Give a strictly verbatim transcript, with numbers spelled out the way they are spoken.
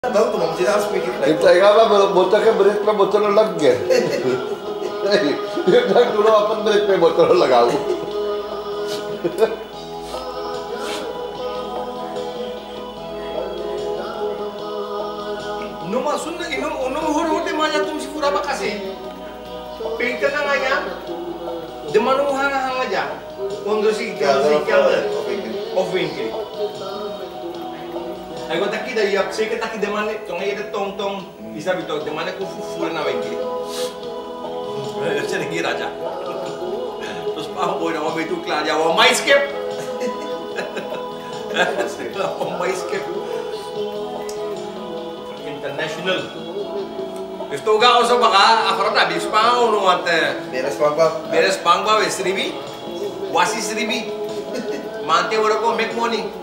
Tahu tu mesti harus mikir lagi. Kita ingat apa botol kan berit pe botol lagi. Dia dah dulu apa berit pe botol lagau. Numa sunna ino num horote manya tum si pura bakase. Pinter na ngaya. Demanu hanga hanga ja. Kondo si kyal si kyal. Offing kiri. Ayo taki da yak se ke taki demane tong ida tong tong bisa bito demane ku fufu na wengi. Eh se ngi raja. Terus paham boy na wabe tu klar ya wa my skip. Wa my skip. International. Isto ga oso baka afrota bis pa uno ante. Beres pangpa. Beres pangpa we sribi. Wasi sribi. Mante ora ko make money.